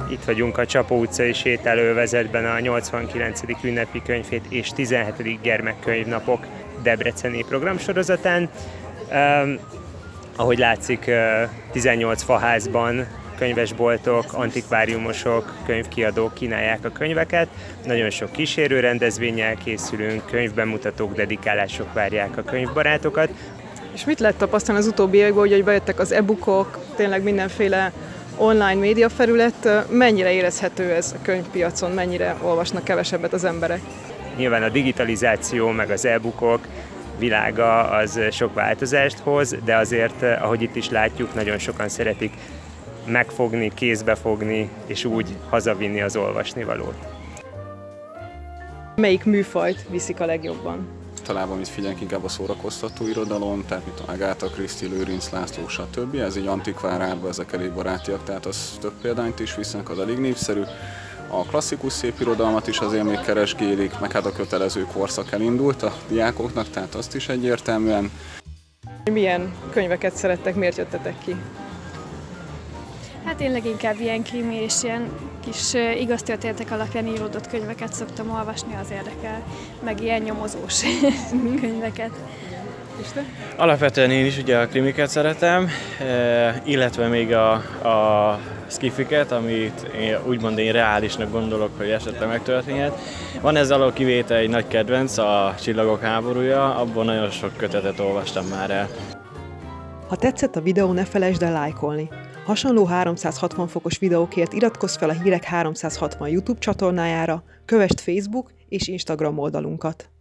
Itt vagyunk a Csapó utcai sétálóövezetben a 89. ünnepi könyvhét és 17. gyermekkönyvnapok debreceni programsorozatán. Ahogy látszik, 18 faházban könyvesboltok, antikváriumosok, könyvkiadók kínálják a könyveket. Nagyon sok kísérő rendezvénnyel készülünk, könyvbemutatók, dedikálások várják a könyvbarátokat. És mit lehet tapasztalni az utóbbi években, hogy bejöttek az e-bookok, tényleg mindenféle online médiafelület, mennyire érezhető ez a könyvpiacon, mennyire olvasnak kevesebbet az emberek? Nyilván a digitalizáció meg az e-bookok világa az sok változást hoz, de azért, ahogy itt is látjuk, nagyon sokan szeretik megfogni, kézbe fogni, és úgy hazavinni az olvasnivalót. Melyik műfajt viszik a legjobban? Talában itt figyelünk inkább a szórakoztató irodalom, tehát mint Agatha Christie, Lőrinc László, stb. Ez így antikvár árba, ezek elég barátiak, tehát az több példányt is visznek, az elég népszerű. A klasszikus szépirodalmat is azért még keresgélik, meg hát a kötelező korszak elindult a diákoknak, tehát azt is egyértelműen. Milyen könyveket szerettek, miért jöttetek ki? Hát én leginkább ilyen krimi és ilyen kis igaztörténetek alapján íródott könyveket szoktam olvasni, az érdekel, meg ilyen nyomozós könyveket. És te? Alapvetően én is ugye a krimiket szeretem, illetve még a skifiket, amit úgymond én reálisnak gondolok, hogy esetleg megtörténhet. Van ezzel a kivétel egy nagy kedvenc, a Csillagok háborúja, abból nagyon sok kötetet olvastam már el. Ha tetszett a videó, ne felejtsd el lájkolni. Hasonló 360 fokos videókért iratkozz fel a Hírek 360 YouTube csatornájára, kövesd Facebook és Instagram oldalunkat.